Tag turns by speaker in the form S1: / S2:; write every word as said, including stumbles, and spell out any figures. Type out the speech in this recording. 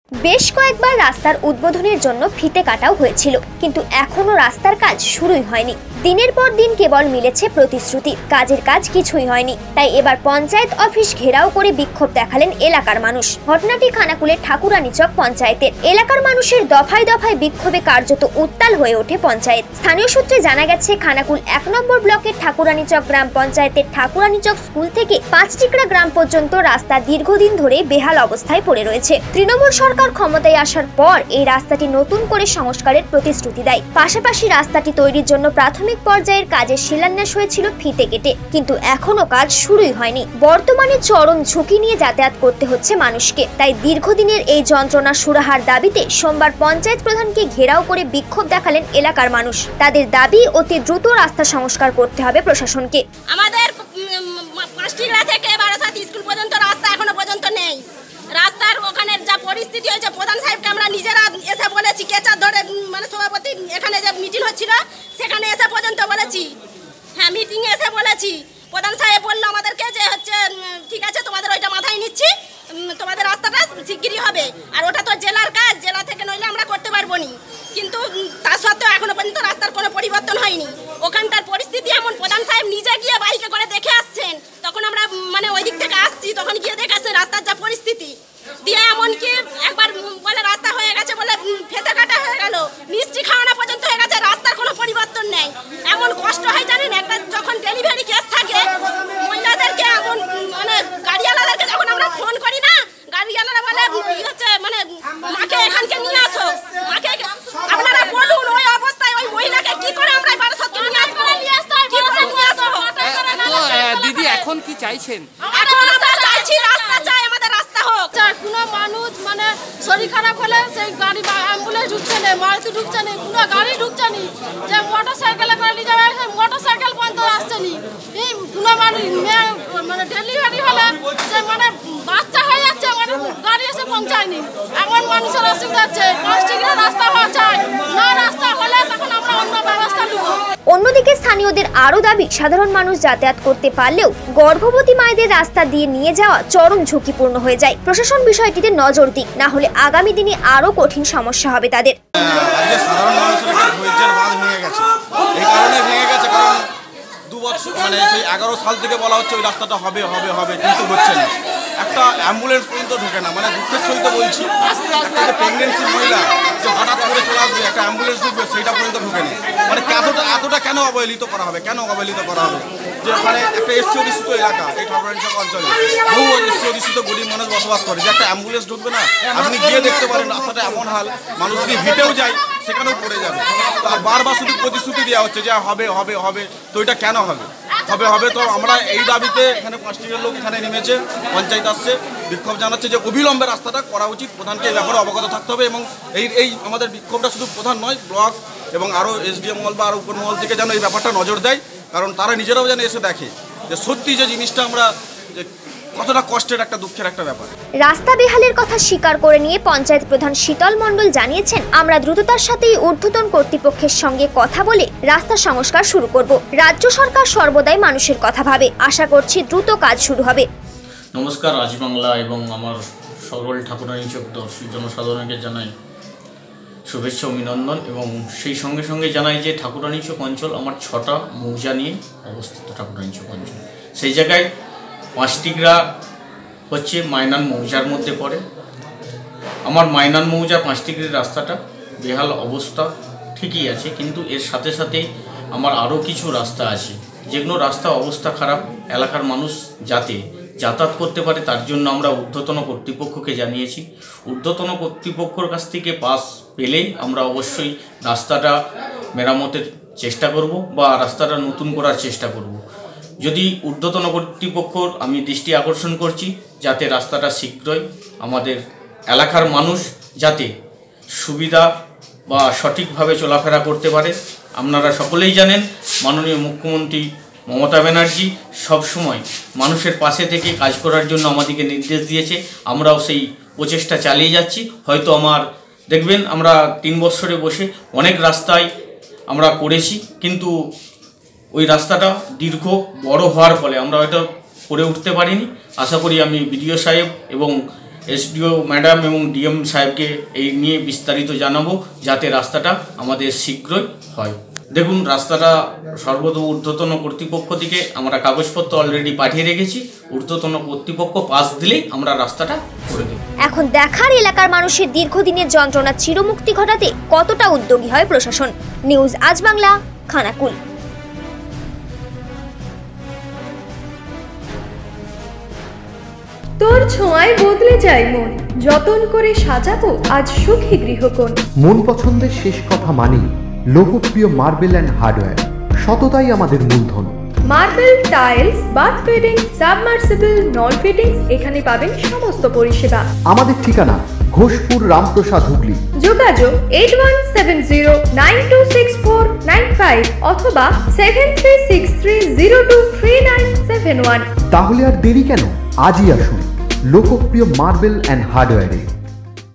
S1: বেশ কয়েকবার রাস্তার উদ্বোধনের জন্য ফিতে কাটাও হয়েছিল, কিন্তু এখনো রাস্তার কাজ শুরুই হয়নি। দিনের পর দিন কেবল মিলেছে প্রতিশ্রুতি, কাজের কাজ কিছুই হয়নি। তাই এবার পঞ্চায়েত অফিস ঘেরাও করে বিক্ষোভ দেখালেন এলাকার মানুষ। ঘটনাটি খানাকুলের ঠাকুরানীচক পঞ্চায়েতের। এলাকার মানুষের দফায় দফায় বিক্ষোভে কার্যত উত্তাল হয়ে ওঠে পঞ্চায়েত। স্থানীয় সূত্রে জানা গেছে, খানাকুল এক নম্বর ব্লকের ঠাকুরানীচক গ্রাম পঞ্চায়েতের ঠাকুরানীচক স্কুল থেকে পাঁচটিকড়া গ্রাম পর্যন্ত রাস্তা দীর্ঘদিন ধরে বেহাল অবস্থায় পড়ে রয়েছে। তৃণমূল সরকার ক্ষমতায় আসার পর এই রাস্তাটি নতুন করে সংস্কারের প্রতিশ্রুতি দেয়। পাশাপাশি রাস্তাটি তৈরির জন্য প্রাথমিক পর্যায়ের কাজের শিলান্যাস হয়েছিল ফিতে কেটে, কিন্তু এখনো কাজ শুরুই হয়নি। বর্তমানে চরম ঝুঁকি নিয়ে যাতায়াত করতে হচ্ছে মানুষকে। তাই দীর্ঘদিনের এই যন্ত্রণা সুরাহার দাবিতে সোমবার পঞ্চায়েত প্রধানকে ঘেরাও করে বিক্ষোভ দেখালেন এলাকার মানুষ। তাদের দাবি, অতি দ্রুত রাস্তা সংস্কার করতে হবে প্রশাসনকে।
S2: আমাদের পাঁচটিগড়া থেকে বারাসাত স্কুল পর্যন্ত রাস্তা এখনো পর্যন্ত নেই। রাস্তার ওখানে যা পরিস্থিতি হয়েছে, প্রধান সাহেবকে আমরা নিজেরা এসে বলেছি, কেচার ধরে মানে সভাপতি এখানে যে মিটিং হচ্ছিল সেখানে এসে পর্যন্ত বলেছি, হ্যাঁ মিটিংয়ে এসে বলেছি। প্রধান সাহেব বললো আমাদেরকে যে হচ্ছে ঠিক আছে, তোমাদের ওইটা মাথায় নিচ্ছি, তোমাদের রাস্তাটা শিগগিরই হবে। আর ওটা তো জেলার কাজ, জেলা থেকে নইলে আমরা করতে পারবো না। কিন্তু তা সত্ত্বেও এখনো পর্যন্ত রাস্তার কোনো পরিবর্তন হয়নি। ওখানকার পরিস্থিতি এমন, প্রধান সাহেব নিজে গিয়ে বাইকে করে দেখে আসছেন। তখন আমরা মানে ওই দিক থেকে আসছি, তখন গিয়ে দেখে আসছেন রাস্তার যা পরিস্থিতি। দিয়ে এমনকি একবার বলে রাস্তা হয়ে গেছে, বলে ফেতে কাটা হয়ে গেল, মিষ্টি খাওয়ানো পর্যন্ত হয়ে গেছে, রাস্তার কোনো পরিবর্তন নেই। এমন কষ্ট হয় জানেন, একটা যখন ডেলিভারি কেস থাকে মহিলাদেরকে, এমন মানে গাড়িওয়ালাদেরকে যখন আমরা ফোন করি না, গাড়িওয়ালারা বলে হচ্ছে মানে মাকে এখানকে নিয়ে আসো, মাকে আপনারা বলুন ওই অবস্থায় ওই মহিলাকে কি করে আমরা বারাসাতকে নিয়ে আসবো, কি করে নিয়ে আসবো?
S3: দিদি এখন কি চাইছেন?
S2: এখন আমরা চাইছি রাস্তা চাই, আমাদের রাস্তা হোক।
S4: কোনো মানুষ মানে শরীর খারাপ হলে সেই গাড়ি অ্যাম্বুলেন্স ঢুকছে না, মারুতি ঢুকছে না, কোনো গাড়ি ঢুকছে না। যে মোটর সাইকেলে করে নিয়ে যাবে, সেই মোটর সাইকেল পর্যন্ত আসছে না। এই কোনো মানুষ মানে ডেলিভারি হলে সে মানে বাচ্চা হয়ে যাচ্ছে, মানে গাড়ি এসে পৌঁছায়নি। এমন মানুষের অসুবিধা হচ্ছে। পাঁচটিগড়া রাস্তা হওয়া চাই, না রাস্তা হলে তখন আমরা অন্য ব্যবস্থা নেব।
S1: অন্যদিকে স্থানীয়দের আরও দাবি, সাধারণ মানুষ যাতায়াত করতে পারলেও গর্ভবতী মায়েদের রাস্তা দিয়ে নিয়ে যাওয়া চরম ঝুঁকিপূর্ণ হয়ে যায়। প্রশাসন বিষয়টিতে নজর দিক, না হলে আগামী দিনে আরও কঠিন সমস্যা হবে তাদের।
S5: সাধারণ মানুষের একটা ধৈর্যের বাঁধ ভেঙে গেছে। এই কারণে ভেঙে গেছে কারণ দু বছর মানে সেই এগারো সাল থেকে বলা হচ্ছে ওই রাস্তাটা হবে হবে হবে, কিন্তু হচ্ছে না। একটা অ্যাম্বুলেন্স পর্যন্ত ঢোকে না। মানে দুঃখের সহিত বলছি, একটা যে প্রেগনেন্সি মহিলা যে হঠাৎ করে চলে আসবে, একটা অ্যাম্বুলেন্স ঢুকবে, সেইটা পর্যন্ত ঢোকে না। মানে এতটা এতটা কেন অবহেলিত করা হবে, কেন অবহেলিত করা হবে? যে ওখানে একটা এসসি অধিষ্ঠিত এলাকা, এই ঠাকুরানীচক অঞ্চলে বহু এসসি অধিষ্ঠিত গরিব মানুষ বসবাস করে, যে একটা অ্যাম্বুলেন্স ঢুকবে না। আপনি গিয়ে দেখতে পারেন রাস্তাটা এমন হাল, মানুষ যদি হেঁটেও যায় সেখানেও পড়ে যাবে। আর বারবার শুধু প্রতিশ্রুতি দেওয়া হচ্ছে যে হবে হবে হবে, তো এটা কেন হবে হবে হবে তো আমরা এই দাবিতে এখানে পাঁচটির লোক এখানে নেমেছে, পঞ্চায়েত আসছে, বিক্ষোভ জানাচ্ছে যে অবিলম্বে রাস্তাটা করা উচিত। প্রধানকে এই ব্যাপারে অবগত থাকতে হবে এবং এই এই আমাদের বিক্ষোভটা শুধু প্রধান নয়, ব্লক এবং আরও এসডিএম মহল বা আরও উপর মহল থেকে যেন এই ব্যাপারটা নজর দেয়, কারণ তারা নিজেরাও যেন এসে দেখে যে সত্যি যে জিনিসটা আমরা যে কতটা কষ্টের, একটা দুঃখের একটা ব্যাপার।
S1: রাস্তা বেহালের কথা স্বীকার করে নিয়ে পঞ্চায়েত প্রধান শীতল মণ্ডল জানিয়েছেন, আমরা দ্রুততার সাথেই ঊর্ধ্বতন কর্তৃপক্ষের সঙ্গে কথা বলে রাস্তা সংস্কার শুরু করব। রাজ্য সরকার সর্বদাই মানুষের কথা ভাবে, আশা করছি দ্রুত কাজ শুরু হবে।
S6: নমস্কার, রাজবাংলা এবং আমার সকল ঠাকুরানীচক দর্শক জনসাধারণকে জানাই শুভেচ্ছা অভিনন্দন। এবং সেই সঙ্গে সঙ্গে জানাই যে ঠাকুরানীচক অঞ্চল আমার ছটা মৌজা নিয়ে অবস্থিত। ঠাকুরানীচক অঞ্চল সেই জায়গায় পাঁচটিগড়া হচ্ছে মাইনান মৌজার মধ্যে পড়ে। আমার মাইনান মৌজা পাঁচটিগড়ির রাস্তাটা বেহাল অবস্থা ঠিকই আছে, কিন্তু এর সাথে সাথে আমার আরও কিছু রাস্তা আছে যেগুলো রাস্তা অবস্থা খারাপ। এলাকার মানুষ যাতে যাতায়াত করতে পারে তার জন্য আমরা ঊর্ধ্বতন কর্তৃপক্ষকে জানিয়েছি। ঊর্ধ্বতন কর্তৃপক্ষর কাছ থেকে পাস পেলে আমরা অবশ্যই রাস্তাটা মেরামতের চেষ্টা করব বা রাস্তাটা নতুন করার চেষ্টা করব। যদি ঊর্ধ্বতন কর্তৃপক্ষর আমি দৃষ্টি আকর্ষণ করছি যাতে রাস্তাটা শীঘ্রই আমাদের এলাকার মানুষ যাতে সুবিধা বা সঠিকভাবে চলাফেরা করতে পারে। আপনারা সকলেই জানেন মাননীয় মুখ্যমন্ত্রী মমতা ব্যানার্জি সবসময় মানুষের পাশে থেকে কাজ করার জন্য আমাদেরকে নির্দেশ দিয়েছে, আমরাও সেই প্রচেষ্টা চালিয়ে যাচ্ছি। হয়তো আমার দেখবেন আমরা তিন বছরে বসে অনেক রাস্তায় আমরা করেছি, কিন্তু ওই রাস্তাটা দীর্ঘ বড় হওয়ার ফলে আমরা ওইটা করে উঠতে পারিনি। আশা করি আমি বিডিও সাহেব এবং এসডিও ম্যাডাম এবং ডিএম সাহেবকে এই নিয়ে বিস্তারিত জানাবো, যাতে রাস্তাটা আমাদের শীঘ্রই হয়। দেখুন, রাস্তাটা সর্বত ঊর্ধ্বতন কর্তৃপক্ষ থেকে আমরা কাগজপত্র অলরেডি পাঠিয়ে রেখেছি। ঊর্ধ্বতন কর্তৃপক্ষ পাস দিলেই আমরা রাস্তাটা করে দেব।
S1: এখন দেখার এলাকার মানুষের দীর্ঘদিনের যন্ত্রণা চিরমুক্তি ঘটাতে কতটা উদ্যোগী হয় প্রশাসন। নিউজ আজ বাংলা, খানাকুল।
S7: তোর ছোঁয়ায় বদলে যায় মন, যতন করে সাজাবো আজ সুখী গৃহকোণ।
S8: মন পছন্দের শেষ কথা মানি লোকপ্রিয় মার্বেল অ্যান্ড হার্ডওয়্যার, সততাই আমাদের মূলধন।
S7: Marble, tiles, bath fitting, submersible, নল ফিটিংস, এখানে পাবেন সমস্ত পরিষেবা।
S8: আমাদের ঠিকানা ঘোষপুর, রামপ্রসাদ, হুগলি।
S7: যোগাযোগ eight one seven zero nine two six four nine five অথবা seven three six three zero two three nine seven one.
S8: তাহলে আর দেরি কেন, আজই আসুন লোকপ্রিয় মার্বেল অ্যান্ড হার্ডওয়্যারে।